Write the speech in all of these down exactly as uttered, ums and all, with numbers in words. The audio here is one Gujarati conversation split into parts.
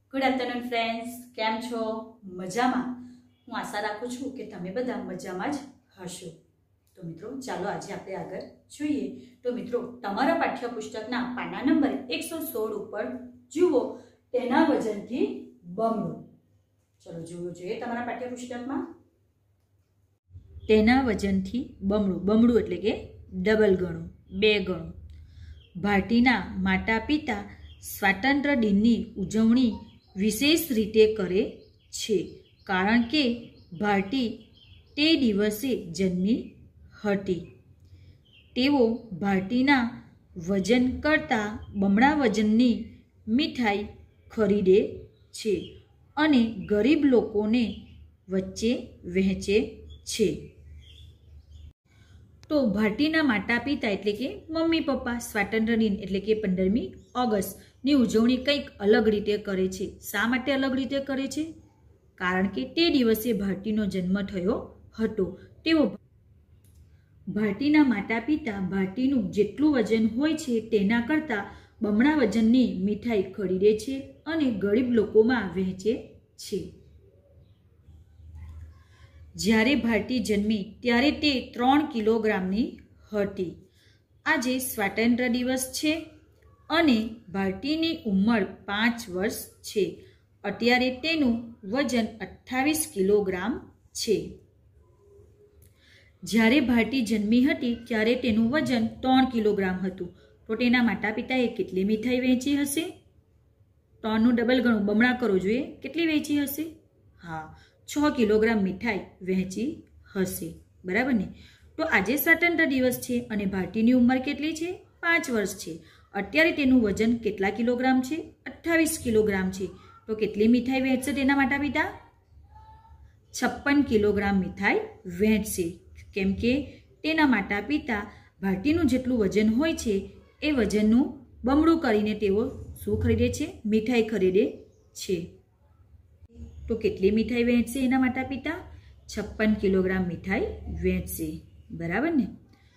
गुड आफ्टरनून फ्रेंड्स, केम छो? मजामां? हूँ आशा राखुं छुं के तमे बधा मजामां ज हशो। तो मित्रों चालो आज आपणे आगळ जोईए। तो मित्रों तमारा पाठ्यपुस्तकना पाना नंबर एक सौ सोल पर जुओ तेना वजनथी बमणो। चलो जुओ जोईए तमारा पाठ्यपुस्तकमां तेना वजनथी बमणो। बमणो एटले के डबल गणो, बे गणो। भारतीना माता पिता स्वातंत्र्य दिननी उजवणी विशेष रीते करे छे, कारण के भारती ते दिवसे जन्मी हती। तेओ भारतीना वजन करता बमणा वजननी मीठाई खरीदे छे अने गरीब लोकोने वच्चे वहेंचे छे। तो भारतीना माता पिता एटले के मम्मी पप्पा स्वातंत्र्य दिन एटले के पंदरमी ऑगस्ट ની ઉજવણી કંઈક અલગ રીતે કરે છે। શા માટે અલગ રીતે કરે છે? કારણ કે તે દિવસે ભારતીનો જન્મ થયો હતો। તેઓ ભારતીના માતા પિતા ભારતીનું જેટલું વજન હોય છે તેના કરતાં બમણા વજનની મીઠાઈ ખરીદે છે અને ગરીબ લોકોમાં વહેંચે છે। જ્યારે ભારતી જન્મી ત્યારે તે ત્રણ કિલોગ્રામની હતી। આજે સ્વાતંત્ર્ય દિવસ છે અને ભારતીની ઉંમર પાંચ વર્ષ છે। અત્યારે તેનું વજન અઠ્ઠાવીસ કિલોગ્રામ છે। જ્યારે ભારતી જન્મી હતી ત્યારે તેનું વજન ત્રણ કિલોગ્રામ હતું। તો તેના માતા પિતાએ કેટલી મીઠાઈ વહેંચી હશે? ત્રણનું ડબલ ગણું, બમણા કરો જોઈએ। કેટલી વહેંચી હશે? હા, છ કિલોગ્રામ મીઠાઈ વહેંચી હશે, બરાબર ને? તો આજે સ્વાતંત્ર્ય દિવસ છે અને ભારતીની ઉંમર કેટલી છે? પાંચ વર્ષ છે। અત્યારે તેનું વજન કેટલા કિલોગ્રામ છે? અઠ્ઠાવીસ કિલોગ્રામ છે। તો કેટલી મીઠાઈ વહેંચશે તેના માતા પિતા? છપ્પન કિલોગ્રામ મીઠાઈ વહેંચશે, કેમ કે તેના માતા પિતા ભારતીનું જેટલું વજન હોય છે એ વજનનું બમણું કરીને તેઓ શું ખરીદે છે? મીઠાઈ ખરીદે છે। તો કેટલી મીઠાઈ વહેંચશે એના માતા પિતા? છપ્પન કિલોગ્રામ મીઠાઈ વહેંચશે, બરાબર ને?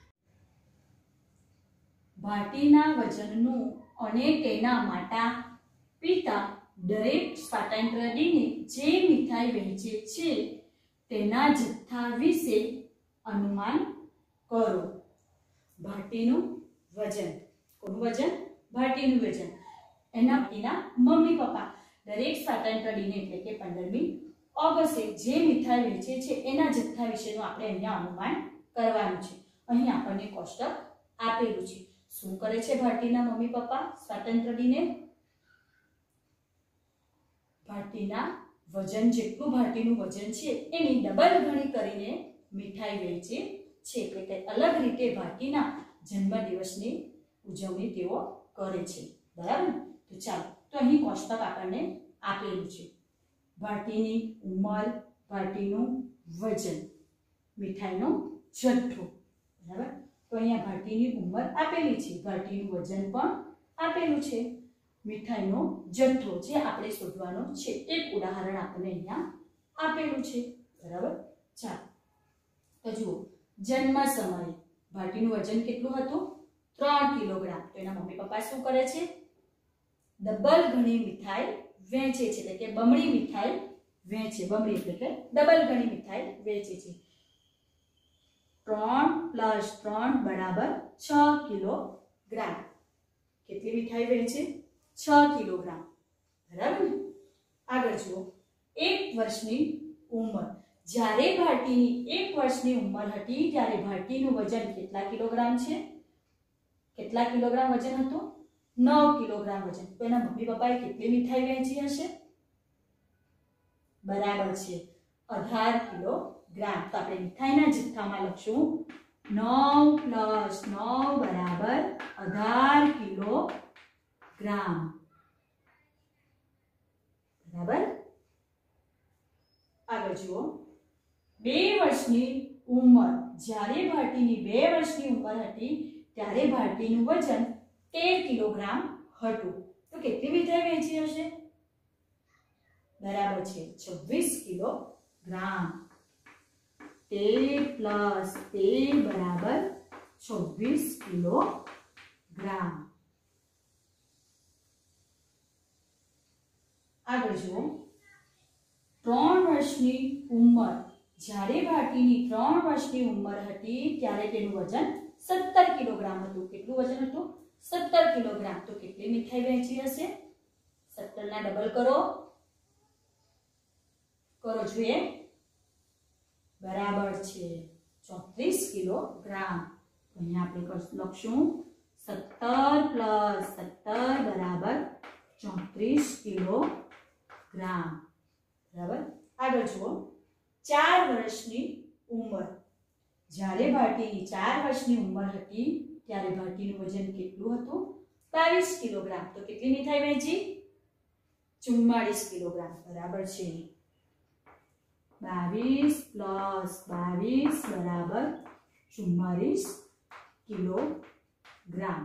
ભારતીના વજનનું અને તેના માતા પિતા દરેક સ્વાતંત્ર્ય દિને જે મીઠાઈ વહેંચે છે તેના જથ્થા વિશે અનુમાન કરો। ભારતીનું વજન, કોનું વજન? ભારતીનું વજન। એના એના મમ્મી પપ્પા દરેક સ્વાતંત્ર્ય દિને એટલે કે પંદરમી ઓગસ્ટે જે મીઠાઈ વહેંચે છે એના જથ્થા વિશેનું આપણે અહીંયા અનુમાન કરવાનું છે। અહીં આપણને કોષ્ટક આપેલું છે। શું કરે છે ભારતીના મમ્મી પપ્પા સ્વાતંત્ર્ય દિને? ભારતીના વજન જેટલું ભારતીનું વજન છે એની ડબલ ગણી કરીને મીઠાઈ વહેંચે છે, એટલે કે અલગ રીતે ભારતીના જન્મદિવસની ઉજવણી તેઓ કરે છે, બરાબર? તો ચાલો, તો અહીં કોષ્ટક આપણને આપેલું છે। ભારતીની ઉંમર, ભારતીનું વજન, મીઠાઈનો જથ્થો, બરાબર? તો અહીંયા ભારતીની ઉંમર આપેલી છે, ભારતીનું વજન પણ આપેલું છે, મીઠાઈનો જથ્થો જે આપણે શોધવાનો છે એક ઉદાહરણ આપણને અહીંયા આપેલું છે, બરાબર? ચાલો, તો જુઓ, જન્મ સમયે ભારતીનું વજન કેટલું હતું? ત્રણ કિલોગ્રામ। તો એના મમ્મી પપ્પા શું કરે છે? ડબલ ગણી મીઠાઈ વહેંચે છે, એટલે કે બમણી મીઠાઈ વહેંચે, બમણી એટલે કે ડબલ ગણી મીઠાઈ વહેંચે છે। ત્રણ પ્લસ ત્રણ બરાબર છ કિલોગ્રામ। કેટલી મીઠાઈ વહેંચે? છ કિલોગ્રામ, બરાબર ને? આગળ જુઓ, એક વર્ષની ઉંમર, જ્યારે ભારતીની એક વર્ષની ઉંમર હતી ત્યારે ભારતીનું વજન કેટલા કિલોગ્રામ છે? કેટલા કિલોગ્રામ વજન હતું? નવ કિલોગ્રામ વજન। તો એના મમ્મી પપ્પાએ કેટલી મીઠાઈ વહેંચી હશે? બરાબર છે, અઢાર કિલોગ્રામ। તો આપણે મીઠાઈના જથ્થામાં લખશું નવ પ્લસ નવ બરાબર અઢાર કિલોગ્રામ, બરાબર? આગળ જુઓ, બે વર્ષની ઉંમર, જ્યારે ભારતીની બે વર્ષની ઉંમર હતી ત્યારે ભારતીનું વજન તેર કિલોગ્રામ હતું। તો કેટલી મીઠાઈ વહેંચી હશે? બરાબર છે, છવ્વીસ કિલોગ્રામ। તેર પ્લસ તેર બરાબર છવ્વીસ કિલોગ્રામ। આગળ જુઓ, ત્રણ વર્ષની ઉંમર, જ્યારે ભાટીની ત્રણ વર્ષની ઉંમર હતી ત્યારે તેનું વજન સત્તર કિલોગ્રામ હતું. કેટલું વજન હતું? સત્તર કિલોગ્રામ. તો કેટલી મીઠાઈ વહેંચી હશે? સત્તર ના ડબલ કરો કરો જોઈએ, બરાબર છે ચોત્રીસ કિલોગ્રામ. અહીંયા આપણે લખશું સત્તર પ્લસ સત્તર બરાબર ચોત્રીસ કિલોગ્રામ. બરાબર. આગળ જુઓ, ચાર વર્ષની ઉંમર, જ્યારે ભાટીની ચાર વર્ષની ઉંમર હતી ત્યારે ભાટીનું વજન કેટલું હતું? બાવીસ કિલોગ્રામ. તો કેટલી મીઠાઈ વહેંચી? ચુમ્માળીસ કિલોગ્રામ. બરાબર છે. બાવીસ પ્લસ બાવીસ બરાબર ચુમ્માળીસ કિલોગ્રામ.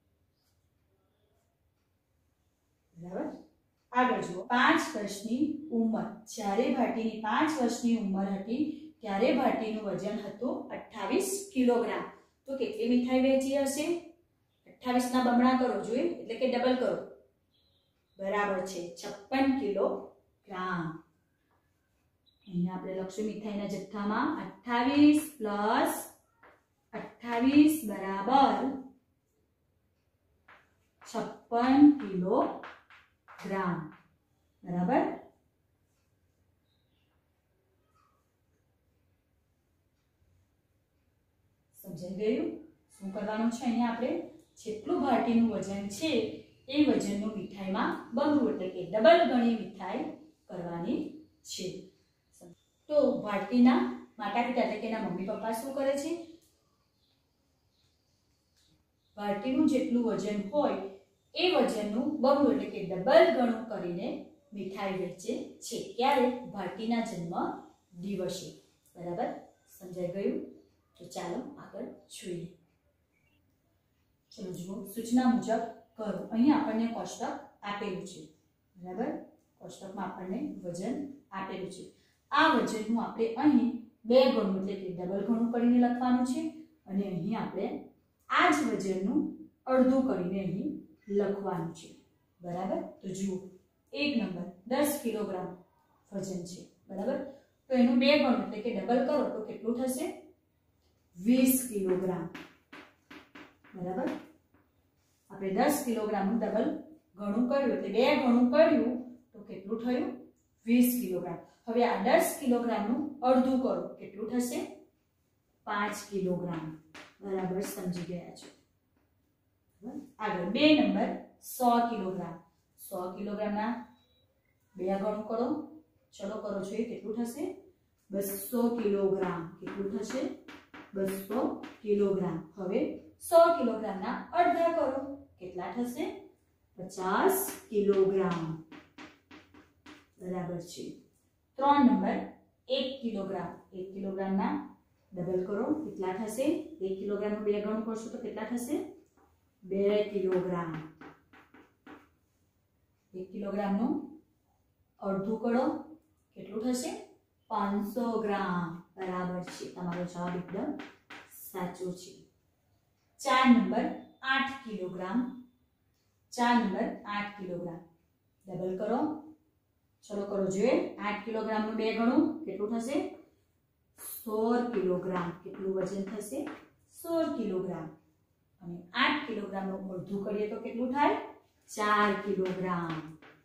બરાબર. આગળ જુઓ, પાંચ વર્ષની ઉંમર, જ્યારે ભાટીની પાંચ વર્ષની ઉંમર હતી ત્યારે ભાટીનું વજન હતું અઠ્ઠાવીસ કિલોગ્રામ. તો કેટલી મીઠાઈ વહેંચી હશે? અઠ્ઠાવીસ ના બમણા કરો જોઈએ, એટલે કે ડબલ કરો. બરાબર છે છપ્પન કિલોગ્રામ. અહીંયા આપણે લખશું મીઠાઈના જથ્થામાં અઠ્ઠાવીસ પ્લસ અઠ્ઠાવીસ બરાબર છપ્પન કિલોગ્રામ. બરાબર. સમજાઈ ગયું? શું કરવાનું છે? અહીંયા આપણે જેટલું ભાટીનું વજન છે એ વજનનું મીઠાઈમાં બમણું એટલે કે ડબલ ગણી મીઠાઈ કરવાની છે. તો ભાટીના માતા પિતા એટલે કે એના મમ્મી પપ્પા શું કરે છે? ભાટીનું જેટલું વજન હોય એ વજનનું બમણું એટલે કે ડબલ ગણું કરીને મીઠાઈ વેચે છે. ક્યારે? ભાટીના જન્મ દિવસે. બરાબર. સમજાઈ ગયું? તો ચાલો આગળ જોઈએ. ચલો જુઓ, સૂચના મુજબ કરો. અહીં આપણને કોષ્ટક આપેલું છે. બરાબર. કોષ્ટકમાં આપણને વજન આપેલું છે. આ વજનનું આપણે અહીં બે ગણું એટલે કે ડબલ ગણું કરીને લખવાનું છે અને અહીં આપણે આ જ વજનનું અડધું કરીને અહીં લખવાનું છે. બરાબર. તો જુઓ, એક નંબર દસ કિલોગ્રામ વજન છે. બરાબર. તો એનું બે ગણું એટલે કે ડબલ કરો તો કેટલું થશે? વીસ કિલોગ્રામ. બરાબર. આપણે દસ કિલોગ્રામનું ડબલ ગણું કર્યું એટલે બે ગણું કર્યું તો કેટલું થયું? વીસ કિલોગ્રામ. હવે આ દસ કિલોગ્રામનું અડધું કરો, કેટલું થશે? પાંચ કિલોગ્રામ. બરાબર. સમજી ગયા છો? આગળ બે નંબર સો કિલોગ્રામ. સો કિલોગ્રામના બે ગણું કરો. ચલો કરો જોઈએ, કેટલું થશે? બસો કિલોગ્રામ. કેટલું થશે? બસો કિલોગ્રામ. હવે સો કિલોગ્રામના અડધા કરો, કેટલા થશે? પચાસ કિલોગ્રામ. બરાબર છે. ત્રણ નંબર એક કિલોગ્રામ. એક કિલોગ્રામના ડબલ કરો, કેટલા થશે? એક કિલોગ્રામનું બે ગણું કરશો તો કેટલા થશે? બે કિલોગ્રામ. એક કિલોગ્રામનું અડધું કરો, કેટલું થશે? પાંચસો ગ્રામ. બરાબર છે. તમારો જવાબ એકદમ સાચો છે. ચાર નંબર આઠ કિલોગ્રામ. ચાર નંબર આઠ કિલોગ્રામ. ડબલ કરો. ચલો કરો જોઈએ. આઠ કિલોગ્રામનું બે ગણું કેટલું થશે? સોળ કિલોગ્રામ. કેટલું વજન થશે? સોળ કિલોગ્રામ. અને આઠ કિલોગ્રામનું અડધું કરીએ તો કેટલું થાય? ચાર કિલોગ્રામ.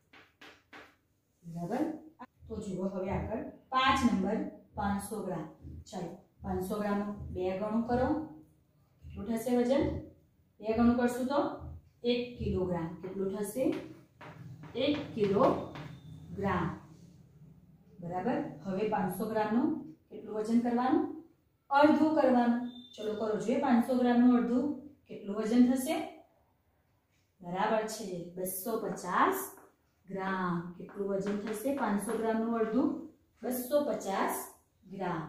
બરાબર. તો જુઓ હવે આગળ પાંચ નંબર પાંચસો ગ્રામ. ચાલો પાંચસો ગ્રામનું બે ગણું કરો, કેટલું થશે વજન? બે ગણું કરશું તો એક કિલોગ્રામ. કેટલું થશે? એક કિલોગ્રામ. બરાબર. હવે પાંચસો ગ્રામનું કેટલું વજન કરવાનું? અડધું કરવાનું. ચલો કરો જોઈએ. પાંચસો ગ્રામનું અડધું કેટલું વજન થશે? બરાબર છે બસો પચાસ ગ્રામ. કેટલું વજન થશે? પાંચસો ગ્રામનું અડધું બસો પચાસ ગ્રામ.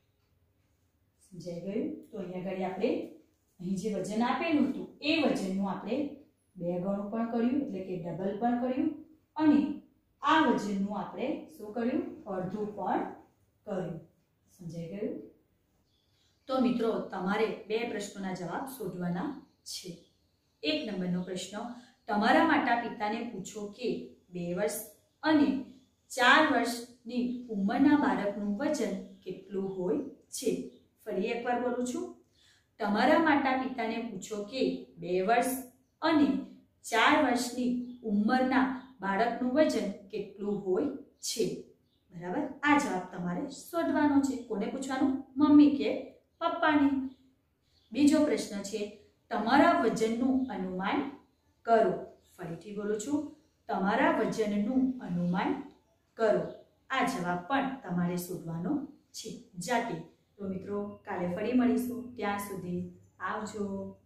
સમજાઈ ગયું? તો અહીંયા આગળ આપણે અહીં જે વજન આપેલું હતું એ વજનનું આપણે બે ગણું પણ કર્યું એટલે કે ડબલ પણ કર્યું અને આ વજનનું આપણે શું કર્યું? અડધું પણ કર્યું. સમજાઈ ગયું? તો મિત્રો તમારે બે પ્રશ્નોના જવાબ શોધવાના છે. એક નંબરનો પ્રશ્ન, તમારા માતા પિતાને પૂછો કે બે વર્ષ અને ચાર વર્ષની ઉંમરના બાળકનું વજન કેટલું હોય છે? ફરી એકવાર બોલું છું. તમારા માતા પિતાને પૂછો કે બે વર્ષ અને ચાર વર્ષની ઉંમરના બાળકનું વજન કેટલું હોય છે. બરાબર? આ જવાબ તમારે શોધવાનો છે. કોને પૂછવાનું? મમ્મી કે પપ્પાને. બીજો પ્રશ્ન છે, તમારા વજનનું અનુમાન કરો. ફરીથી બોલું છું, તમારા વજનનું અનુમાન કરો. આ જવાબ પણ તમારે શોધવાનો છે જાતે. તો મિત્રો, કાલે ફરી મળીશું. ત્યાં સુધી આવજો.